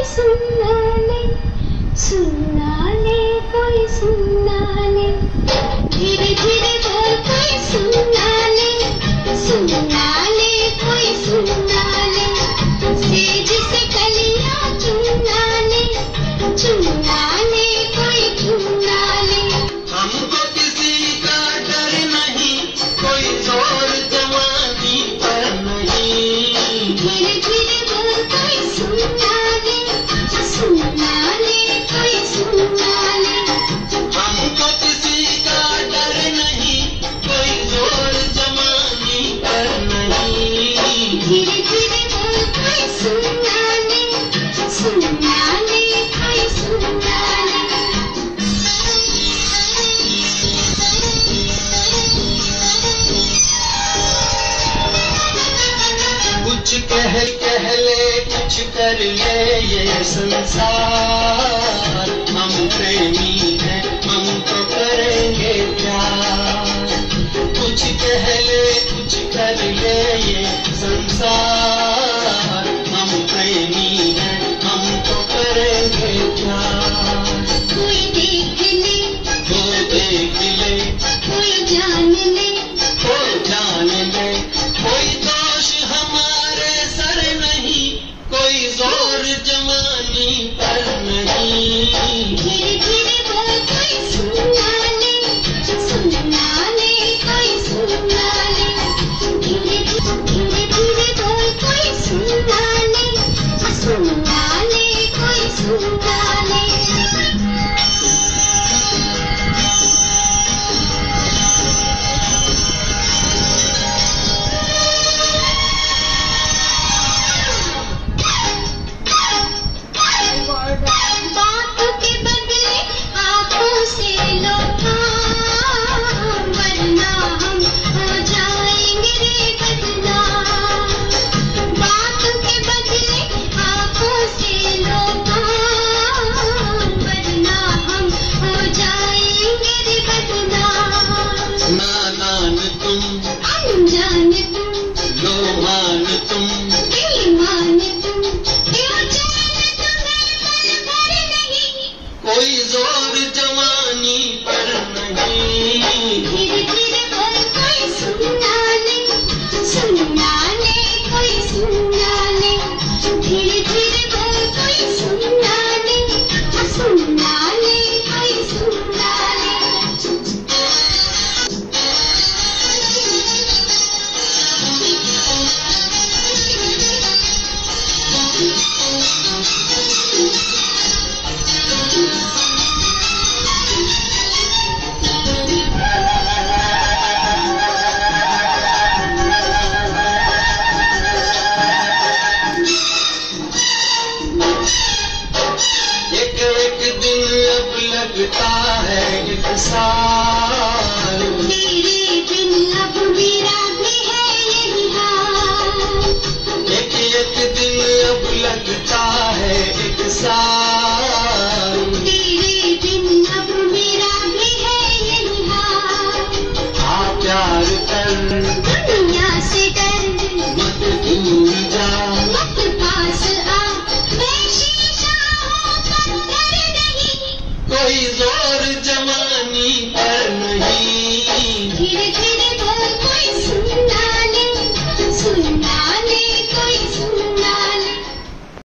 सुना ले, सुना ले, कोई सुना ले, धीरे धीरे बोल कोई सुना ले, सुना ले, कोई सुना ले, सेज से कलियां चुना ले, चुना ले, कोई चुना ले। हमको किसी का डर नहीं, कोई जोर जवानी पर नहीं, धीरे धीरे बोल कोई सुना ले, सुना ले, कोई सुना ले। हमको किसी का डर नहीं, कोई जोर जवानी पर नहीं, धीरे धीरे बोल कोई सुना ले, सुना ले, कोई सुना ले। कुछ कह ले, कुछ कर ले ये संसार, हम प्रेमी हैं, हम तो करेंगे प्यार। कुछ कह ले, कुछ कर ले ये संसार, हम प्रेमी हैं, हम तो करेंगे प्यार। कोई देख ले, वो देख ले, कोई जान ले, वो जान ले, कोई दोष हमारे सर नहीं, कोई जोर जवानी पर नहीं, धीरे धीरे बोल कोई सुना ले, सुना ले, कोई सुना ले, धीरे धीरे बोल कोई सुना ले, सुना ले, कोई सुना ले। बातों के बदले आंखों से लो काम, वरना हम हो जाएंगे रे बदनाम। बातों के बदले आंखों से लो काम, वरना हम हो जाएंगे रे बदनाम। नादान तुम, अनजान तुम, लोहान तुम, बेईमान तुम, क्यों जाने तुम्हें पल भर नहीं, कोई जोर जवानी पर नहीं, धीरे धीरे बोल कोई सुना ले, सुना ले, कोई सुना ले, धीरे धीरे बोल कोई सुना ले, सुना ले, कोई सुना ले। एक एक दिन अब लगता है एक साल,